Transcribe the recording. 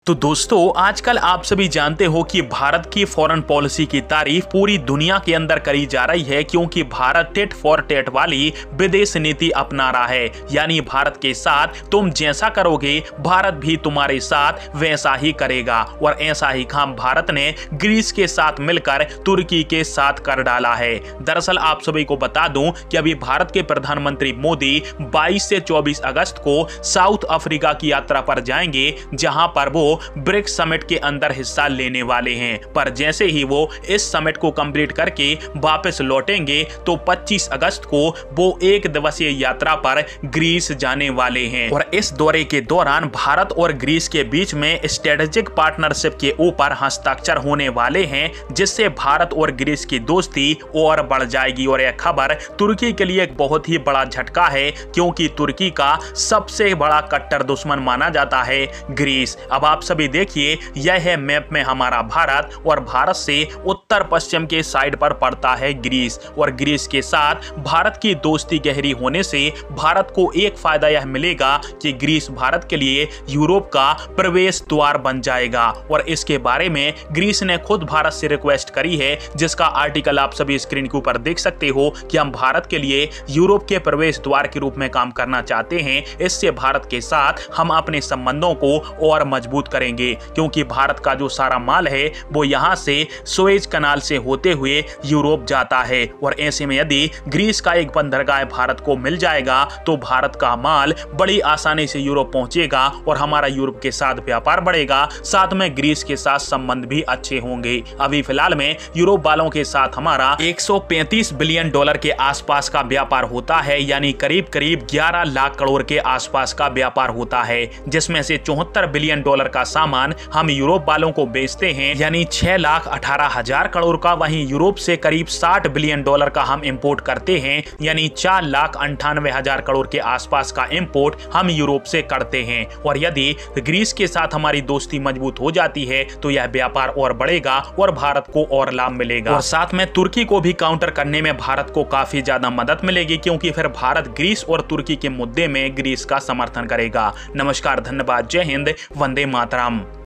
तो दोस्तों, आजकल आप सभी जानते हो कि भारत की फॉरेन पॉलिसी की तारीफ पूरी दुनिया के अंदर करी जा रही है, क्योंकि भारत टेट फॉर टेट वाली विदेश नीति अपना रहा है। यानी भारत के साथ तुम जैसा करोगे, भारत भी तुम्हारे साथ वैसा ही करेगा। और ऐसा ही काम भारत ने ग्रीस के साथ मिलकर तुर्की के साथ कर डाला है। दरअसल आप सभी को बता दूं कि अभी भारत के प्रधानमंत्री मोदी 22 से 24 अगस्त को साउथ अफ्रीका की यात्रा पर जाएंगे, जहां पर वो ब्रिक्स समिट के अंदर हिस्सा लेने वाले हैं। पर जैसे ही वो इस समिट को कंप्लीट करके वापस लौटेंगे तो 25 अगस्त को वो एक दिवसीय यात्रा पर ग्रीस जाने वाले हैं। और इस दौरे के दौरान भारत और ग्रीस के बीच में स्ट्रेटेजिक पार्टनरशिप के ऊपर हस्ताक्षर होने वाले हैं, जिससे भारत और ग्रीस की दोस्ती और बढ़ जाएगी। और यह खबर तुर्की के लिए एक बहुत ही बड़ा झटका है, क्योंकि तुर्की का सबसे बड़ा कट्टर दुश्मन माना जाता है ग्रीस। अब आप सभी देखिए, यह है मैप में हमारा भारत, और भारत से उत्तर पश्चिम के साइड पर पड़ता है ग्रीस। और ग्रीस के साथ भारत की दोस्ती गहरी होने से भारत को एक फायदा यह मिलेगा कि ग्रीस भारत के लिए यूरोप का प्रवेश द्वार बन जाएगा। और इसके बारे में ग्रीस ने खुद भारत से रिक्वेस्ट करी है, जिसका आर्टिकल आप सभी स्क्रीन के ऊपर देख सकते हो कि हम भारत के लिए यूरोप के प्रवेश द्वार के रूप में काम करना चाहते हैं। इससे भारत के साथ हम अपने संबंधों को और मजबूत करेंगे, क्योंकि भारत का जो सारा माल है वो यहां से सुएज कनाल से होते हुए यूरोप जाता है। और ऐसे में यदि ग्रीस का एक बंदरगाह भारत को मिल जाएगा तो भारत का माल बड़ी आसानी से यूरोप पहुंचेगा और हमारा यूरोप के साथ व्यापार बढ़ेगा। साथ में ग्रीस के साथ संबंध भी अच्छे होंगे। अभी फिलहाल में यूरोप वालों के साथ हमारा 135 बिलियन डॉलर के आसपास का व्यापार होता है, यानी करीब करीब 11 लाख करोड़ के आसपास का व्यापार होता है, जिसमें से 74 बिलियन डॉलर का सामान हम यूरोप वालों को बेचते हैं, यानी 6,18,000 करोड़ का। वहीं यूरोप से करीब 60 बिलियन डॉलर का हम इंपोर्ट करते हैं, यानी 4,98,000 करोड़ के आसपास का इंपोर्ट हम यूरोप से करते हैं। और यदि ग्रीस के साथ हमारी दोस्ती मजबूत हो जाती है तो यह व्यापार और बढ़ेगा और भारत को और लाभ मिलेगा। और साथ में तुर्की को भी काउंटर करने में भारत को काफी ज्यादा मदद मिलेगी, क्योंकि फिर भारत ग्रीस और तुर्की के मुद्दे में ग्रीस का समर्थन करेगा। नमस्कार, धन्यवाद, जय हिंद, वंदे मातरम।